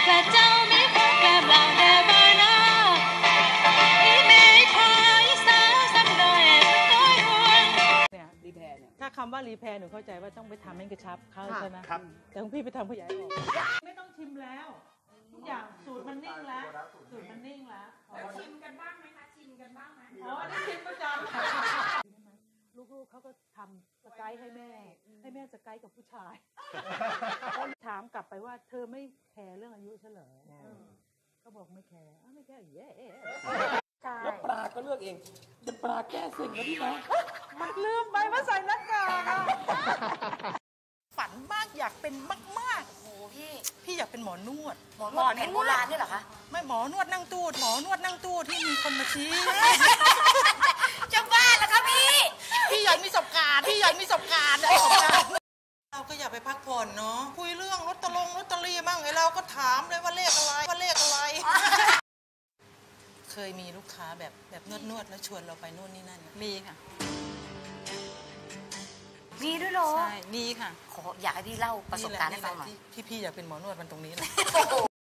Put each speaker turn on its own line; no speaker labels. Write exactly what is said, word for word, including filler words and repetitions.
và cháu mỹ khóc và bảo đều bờ nó ý mêพออีสาวซ้ำดอยต้อยห่วง
เนี่ยรีแพร์เนี่ยถ้าคำว่ารีแพร์หนูเข้าใจว่าต้องไปทำให้กระชับเขาใช่ไหม
ครับ
แต่ของพี่ไปทำขยายออกไม่ต้องชิมแล้วทุกอย่างสูตรมันนิ่งแล้วสูตรมันนิ่งแล้วชิมกันบ้างไหมคะชิมกันบ้างไหมอ๋อได้ชิมประจำลูกๆเขาก็ทำสไกด์ให้แม่ให้แม่สไกด์กับผู้ชายถามกลับไปว่าเธอไม่แคร์เรื่องอายุเฉลยเขาบอกไม่แคร์ไม่แคร์เย้
แล้วปลาก็เลือกเองเป็นปลาแก้เซ็งนะพี่นะ
มันลืมไปว่าใส่หน้ากากอะ
ฝันมากอยากเป็นมากๆ
โอ้พี่
พี่อยากเป็นหมอนวด
หมอนวดแผนโบราณนี่เหรอคะ
ไม่หมอนวดนั่งตู้หมอนวดนั่งตู้ที่มีคนมาชี้
จะบ้าแล้วคะพี่
พี่อยากมีประสบการณ์พี่อยากมีประสบการณ์ประสบการณ์เราก็อยากไปพักผ่อนเนาะคุยเรื่องรถตะลงรถตะลีมั่งไอ้เราก็ถามเลยว่าเลขอะไรว่าเลขอะไร เคยมีลูกค้าแบบแบบนวดนวดแล้วชวนเราไปนู่นนี่นั่นมีค่ะ
มีด้วยเหรอ
ใช่มีค่ะ
ขออยากให้พี่เล่าประสบการณ์ให้ฟังหน่อย
ที่พี่อยากเป็นหมอนวดมันตรงนี้แหละ